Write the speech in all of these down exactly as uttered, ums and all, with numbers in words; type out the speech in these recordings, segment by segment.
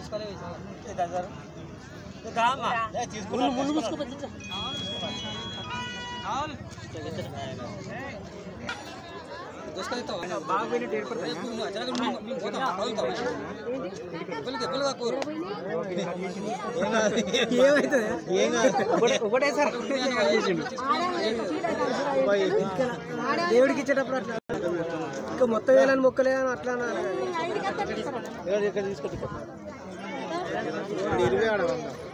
దేవుడికి ఇచ్చేటప్పుడు అట్లా ఇంకా మొత్తం వేలని మొక్కలేదని అట్లా తీసుకొచ్చి ఇరవై ఆడ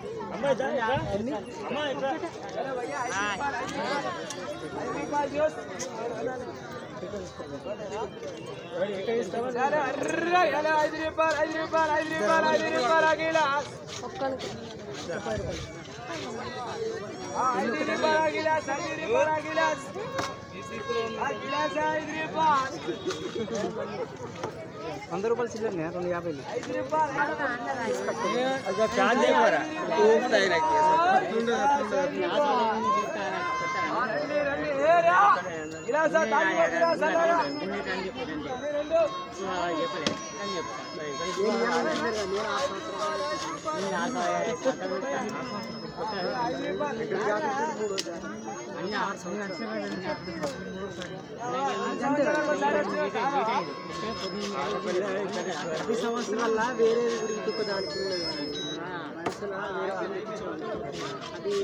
ఐదు రూపాయలు ఐదు రూపాయలు ఐదు రూపాయలు ఐదు రూపాయలు గిలాస్ ఐదు రూపాయల గిలాస్ ఐదు రూపాయల గిలాస్ గిలాస్ ఐదు రూపాయలు వంద రూపాయలు చిల్లర రెండు యాభై ఐదు రూపాయలు ప్రతి సంవత్సరాల వేరే దానికి అది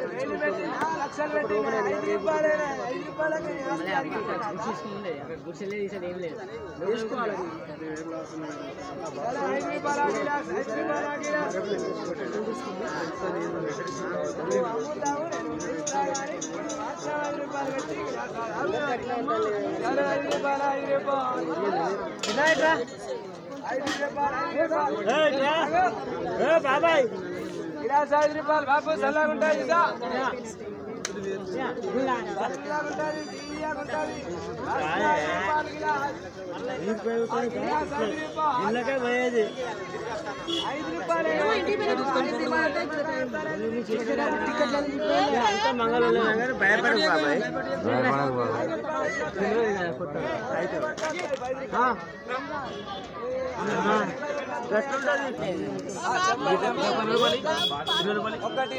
బాబాయ్ గిలాస్ ఐదు రూపాయలు బాబు చల్లగా ఉంటుంది పోయేది ఐదు రూపాయలు మంగళ భయపడదు బాబాయ్ ఒకటి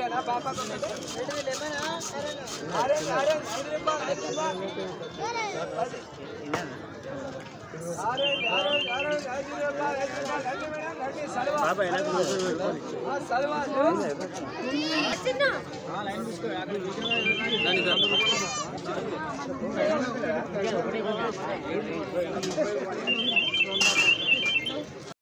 బాబాయ్